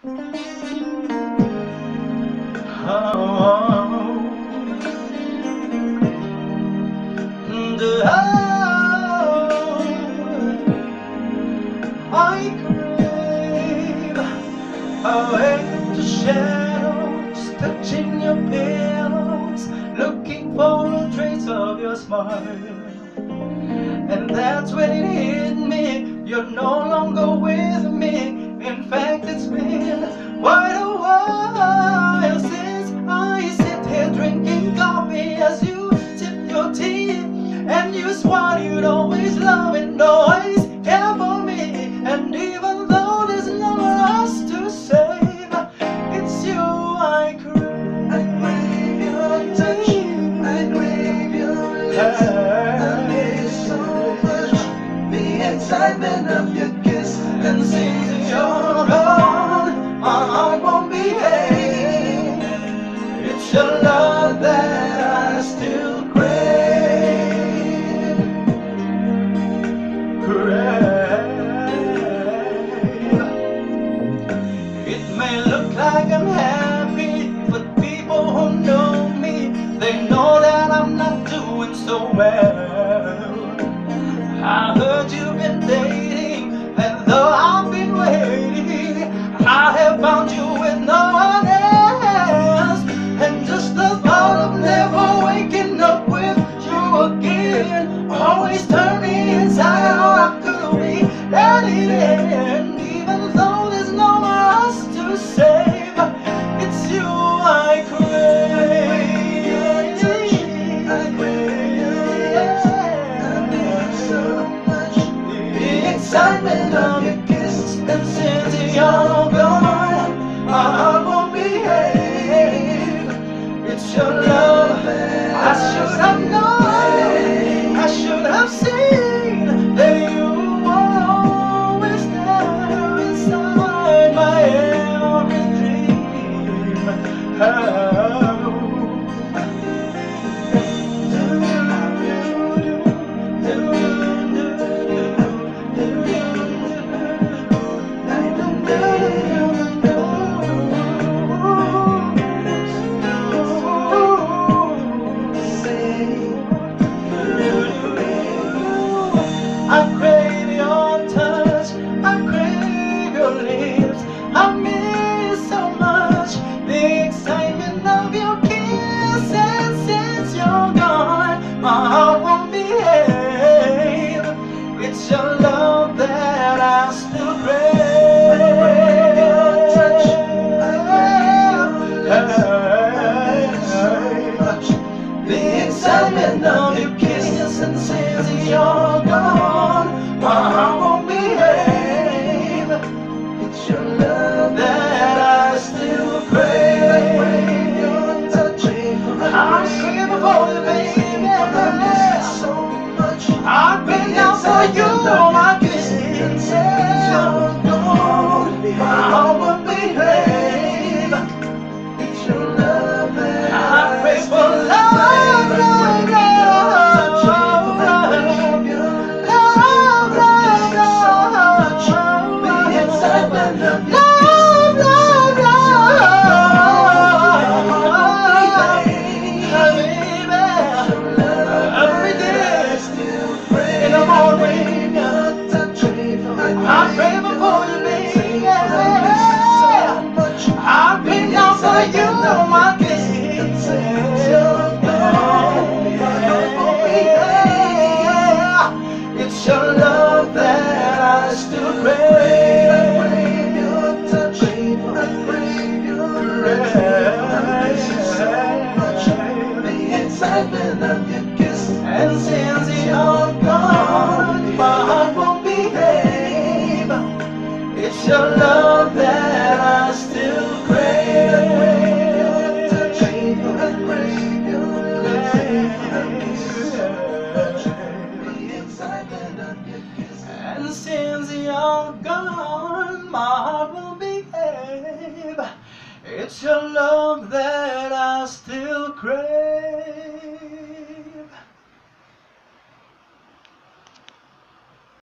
I crave away to shadows, touching your pillows, looking for a trace of your smile. And that's when it hit me, you're no longer with me. In fact, it's been quite a while since I sit here drinking coffee as you sip your tea, and you swore you'd always love and always care for me. And even though there's no one else to save, it's you I crave. I crave your touch, I crave your lips. I miss so much the excitement of your kiss. And since you're gone, my heart won't behave. It's your love that I still It may look like I'm happy, but people who know me, they know that I'm not doing so well. I heard you've been dating, and though I've been waiting, I have found you with no one else. And just the thought of never waking up with you again always turned me inside out. I could we let it end, even though there's no one else to save. It's you I crave. I crave so much the excitement of your kiss. And since you're gone, my heart won't behave. It's your love I should have known, I should have seen that you were always there inside my every dream. I crave your touch, I crave your lips. I miss so much the excitement of your kiss. And since you're gone, my heart won't behave. It's your love that I still crave. The excitement of your kiss. And since you're gone, my heart won't behave. It's your love that I still crave. I crave your touch, I'm screaming for you, baby. So much I've been down for you, my kiss. And since you're gone, my heart won't behave. It's your love that I crave for love. It's your love that I still crave. I crave your touch, I crave your caress. The excitement of your kiss. And since you're gone, my heart won't behave. It's your love that I still crave. I crave your touch, I crave your caress. And since you're gone, my heart will behave. It's your love that